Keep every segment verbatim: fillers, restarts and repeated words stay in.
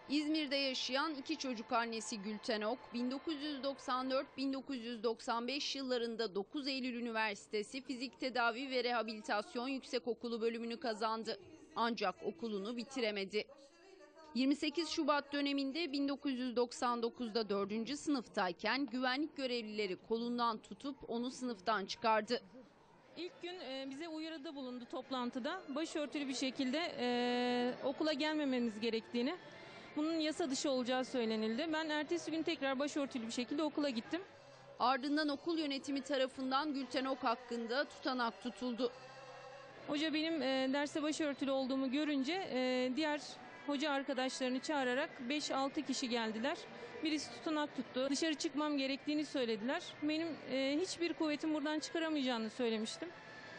İzmir'de yaşayan iki çocuk annesi Gülten Ok, bin dokuz yüz doksan dört bin dokuz yüz doksan beş yıllarında dokuz Eylül Üniversitesi Fizik Tedavi ve Rehabilitasyon Yüksekokulu bölümünü kazandı. Ancak okulunu bitiremedi. yirmi sekiz Şubat döneminde bin dokuz yüz doksan dokuzda dördüncü sınıftayken güvenlik görevlileri kolundan tutup onu sınıftan çıkardı. İlk gün e, bize uyarıda bulundu toplantıda. Başörtülü bir şekilde e, okula gelmememiz gerektiğini, bunun yasa dışı olacağı söylenildi. Ben ertesi gün tekrar başörtülü bir şekilde okula gittim. Ardından okul yönetimi tarafından Gülten Ok hakkında tutanak tutuldu. Hoca benim e, derste başörtülü olduğumu görünce e, diğer hoca arkadaşlarını çağırarak beş altı kişi geldiler. Birisi tutanak tuttu. Dışarı çıkmam gerektiğini söylediler. Benim e, hiçbir kuvvetim buradan çıkaramayacağını söylemiştim.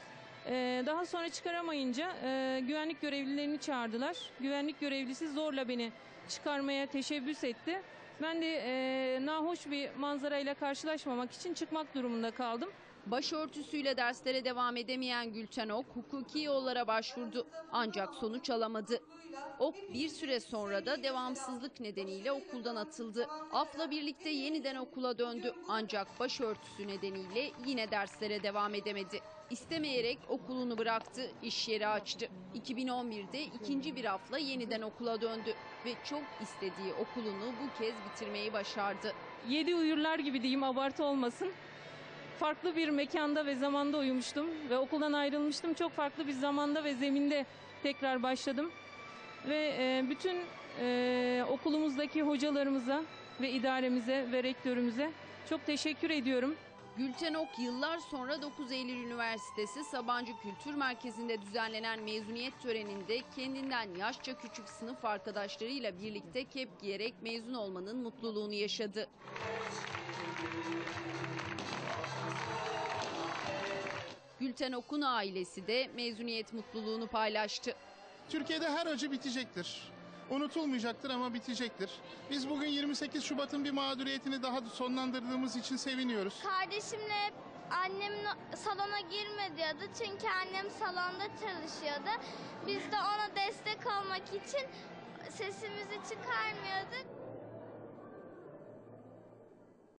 E, daha sonra çıkaramayınca e, güvenlik görevlilerini çağırdılar. Güvenlik görevlisi zorla beni çıkarmaya teşebbüs etti. Ben de e, nahoş bir manzarayla karşılaşmamak için çıkmak durumunda kaldım. Başörtüsüyle derslere devam edemeyen Gülten Ok hukuki yollara başvurdu ancak sonuç alamadı. Ok bir süre sonra da devamsızlık nedeniyle okuldan atıldı. Af'la birlikte yeniden okula döndü ancak başörtüsü nedeniyle yine derslere devam edemedi. İstemeyerek okulunu bıraktı, iş yeri açtı. iki bin on birde ikinci bir Af'la yeniden okula döndü ve çok istediği okulunu bu kez bitirmeyi başardı. Yedi uyurlar gibi diyeyim, abartı olmasın. Farklı bir mekanda ve zamanda uyumuştum ve okuldan ayrılmıştım. Çok farklı bir zamanda ve zeminde tekrar başladım. Ve e, bütün e, okulumuzdaki hocalarımıza ve idaremize ve rektörümüze çok teşekkür ediyorum. Gülten Ok yıllar sonra dokuz Eylül Üniversitesi Sabancı Kültür Merkezi'nde düzenlenen mezuniyet töreninde kendinden yaşça küçük sınıf arkadaşlarıyla birlikte kep giyerek mezun olmanın mutluluğunu yaşadı. Gülten Ok'un ailesi de mezuniyet mutluluğunu paylaştı. Türkiye'de her acı bitecektir. Unutulmayacaktır ama bitecektir. Biz bugün yirmi sekiz Şubat'ın bir mağduriyetini daha sonlandırdığımız için seviniyoruz. Kardeşimle hep annemin salona girme diyordu çünkü annem salonda çalışıyordu. Biz de ona destek olmak için sesimizi çıkarmıyorduk.